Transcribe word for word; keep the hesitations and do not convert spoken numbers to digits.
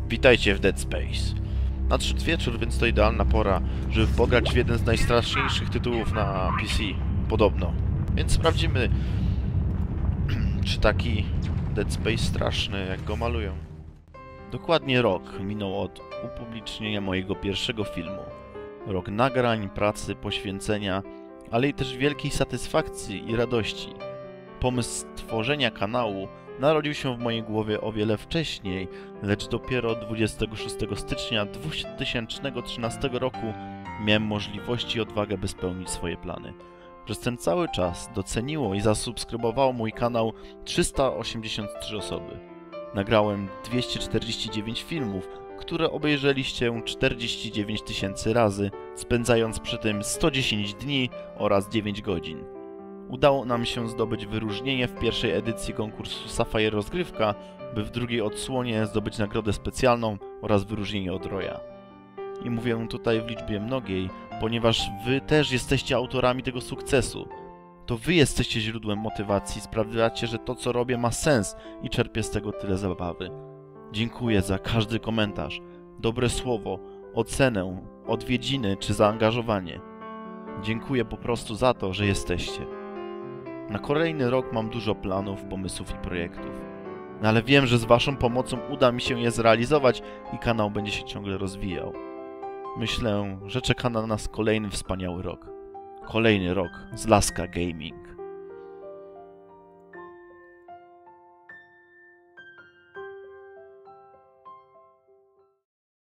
Witajcie w Dead Space. Nadszedł wieczór, więc to idealna pora, żeby pograć w jeden z najstraszniejszych tytułów na P C. Podobno. Więc sprawdzimy, czy taki Dead Space straszny, jak go malują. Dokładnie rok minął od upublicznienia mojego pierwszego filmu. Rok nagrań, pracy, poświęcenia, ale i też wielkiej satysfakcji i radości. Pomysł stworzenia kanału narodził się w mojej głowie o wiele wcześniej, lecz dopiero dwudziestego szóstego stycznia dwa tysiące trzynastego roku miałem możliwość i odwagę, by spełnić swoje plany. Przez ten cały czas doceniło i zasubskrybowało mój kanał trzysta osiemdziesiąt trzy osoby. Nagrałem dwieście czterdzieści dziewięć filmów, które obejrzeliście czterdzieści dziewięć tysięcy razy, spędzając przy tym sto dziesięć dni oraz dziewięć godzin. Udało nam się zdobyć wyróżnienie w pierwszej edycji konkursu Sapphire Rozgrywka, by w drugiej odsłonie zdobyć nagrodę specjalną oraz wyróżnienie od Roya. I mówię tutaj w liczbie mnogiej, ponieważ wy też jesteście autorami tego sukcesu. To wy jesteście źródłem motywacji, sprawiacie, że to co robię ma sens i czerpię z tego tyle zabawy. Dziękuję za każdy komentarz, dobre słowo, ocenę, odwiedziny czy zaangażowanie. Dziękuję po prostu za to, że jesteście. Na kolejny rok mam dużo planów, pomysłów i projektów. No ale wiem, że z waszą pomocą uda mi się je zrealizować i kanał będzie się ciągle rozwijał. Myślę, że czeka na nas kolejny wspaniały rok. Kolejny rok z Laska Gaming.